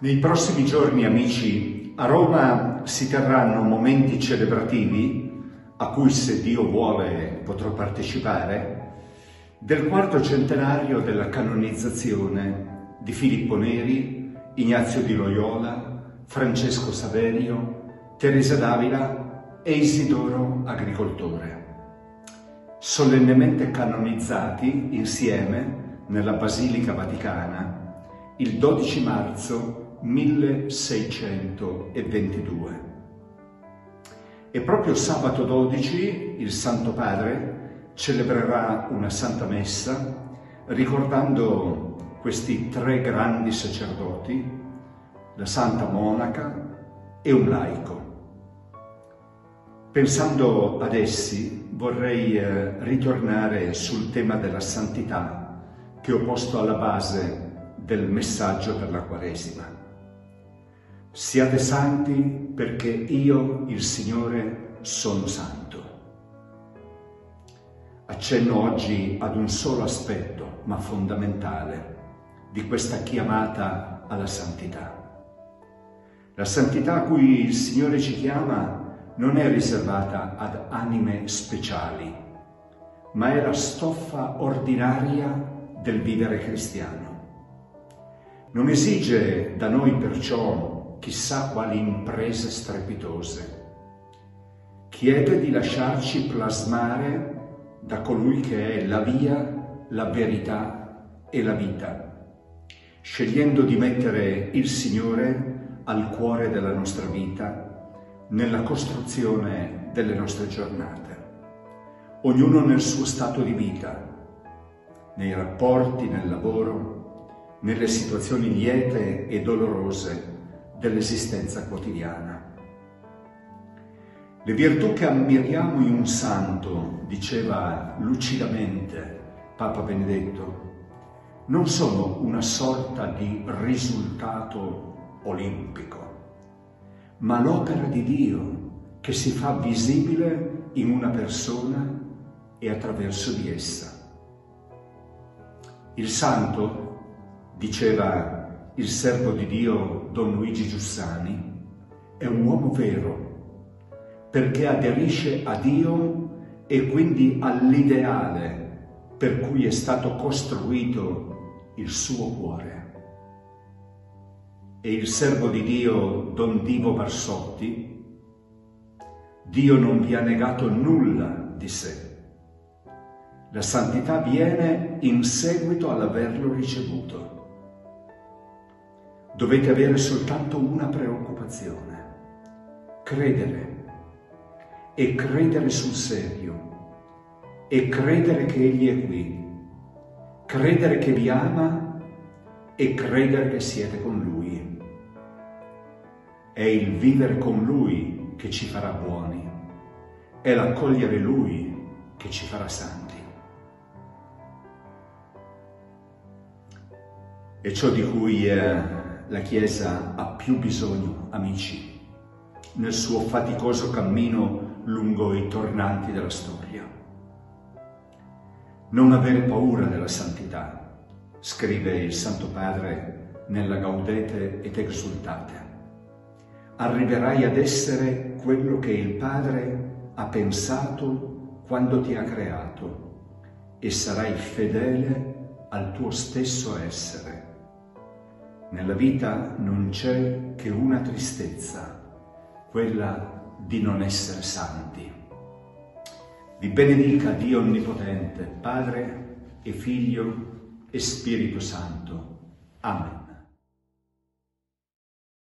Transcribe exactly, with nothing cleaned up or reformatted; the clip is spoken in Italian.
Nei prossimi giorni, amici, a Roma si terranno momenti celebrativi, a cui, se Dio vuole, potrò partecipare, del quarto centenario della canonizzazione di Filippo Neri, Ignazio di Loyola, Francesco Saverio, Teresa d'Avila e Isidoro Agricoltore, solennemente canonizzati insieme nella Basilica Vaticana il dodici marzo milleseicentoventidue. E proprio sabato dodici il Santo Padre celebrerà una Santa Messa ricordando questi tre grandi sacerdoti, la Santa Monaca e un laico. Pensando ad essi vorrei eh, ritornare sul tema della santità che ho posto alla base del messaggio per la Quaresima. Siate santi perché io, il Signore, sono santo. Accenno oggi ad un solo aspetto, ma fondamentale, di questa chiamata alla santità. La santità a cui il Signore ci chiama non è riservata ad anime speciali, ma è la stoffa ordinaria del vivere cristiano. Non esige da noi perciò chissà quali imprese strepitose. Chiede di lasciarci plasmare da colui che è la via, la verità e la vita, scegliendo di mettere il Signore al cuore della nostra vita, nella costruzione delle nostre giornate, ognuno nel suo stato di vita, nei rapporti, nel lavoro, nelle situazioni liete e dolorose dell'esistenza quotidiana. Le virtù che ammiriamo in un santo, diceva lucidamente Papa Benedetto, non sono una sorta di risultato olimpico, ma l'opera di Dio che si fa visibile in una persona e attraverso di essa. Il santo, diceva il servo di Dio Don Luigi Giussani, è un uomo vero, perché aderisce a Dio e quindi all'ideale per cui è stato costruito il suo cuore. E il servo di Dio Don Divo Barsotti, Dio non vi ha negato nulla di sé. La santità viene in seguito all'averlo ricevuto. Dovete avere soltanto una preoccupazione: credere, e credere sul serio, e credere che Egli è qui, credere che vi ama e credere che siete con Lui. È il vivere con Lui che ci farà buoni, è l'accogliere Lui che ci farà santi. E ciò di cui eh, la Chiesa ha più bisogno, amici, nel suo faticoso cammino lungo i tornanti della storia. Non avere paura della santità, scrive il Santo Padre nella Gaudete et Exsultate. Arriverai ad essere quello che il Padre ha pensato quando ti ha creato e sarai fedele al tuo stesso essere. Nella vita non c'è che una tristezza, quella di non essere santi. Vi benedica Dio Onnipotente, Padre e Figlio e Spirito Santo. Amen.